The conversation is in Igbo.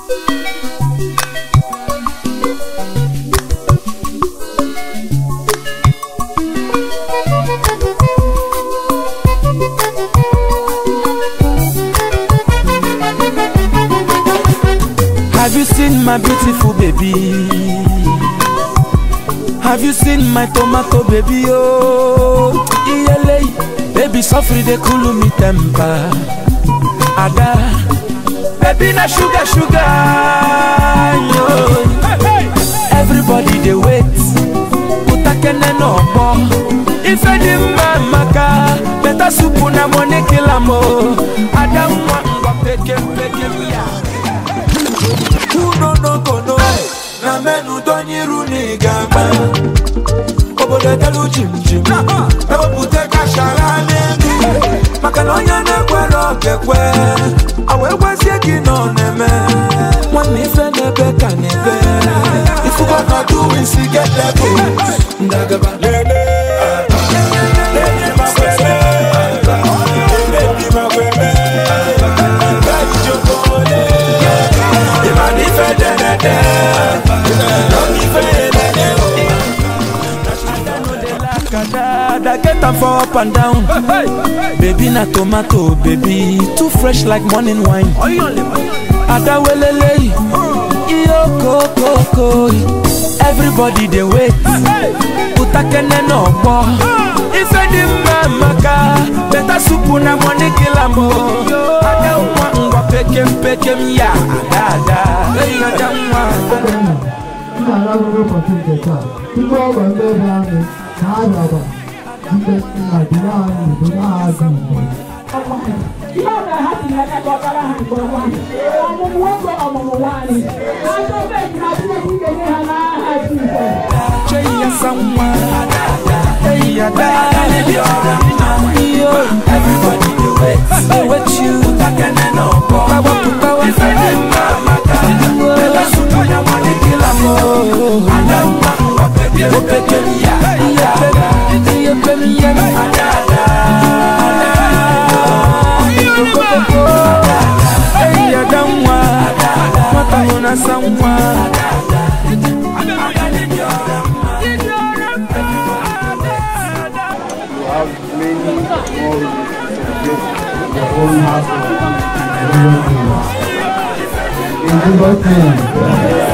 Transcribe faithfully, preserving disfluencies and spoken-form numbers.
Have you seen my beautiful baby? Have you seen my tomato baby? Oh, iyele, baby suffer de cool me temper. Ada, baby na sugar sugar. Yo. Everybody they wait. Utakene no bo. If any maka, better soup na money kill amo. Ada mwa mwa peke peke ya. Who no no go no? Na menu doni runi gamba. Obo de telu jim jim. Na pute kashara nemi. Makalonya ne kwero kekwe. Awe wasi kino neme. One ife nebe kanebe. If you gonna do it, see get level. Ndagaba lele. Lele makwebe. Lele makwebe. Bayi jokole. Imani fe denede. Lomi fe denede. That get them for up and down. Hey, hey. Baby na tomato, baby too fresh like morning wine. Ada welele, iyo koko koko. Everybody they wait. Utakene no bo. If any maka, better soup na money kilamo. Ada mwa mwa pekem pekem ya. Ada ada. Hey ada mwa. Everybody do it. With you, In Jesus' name.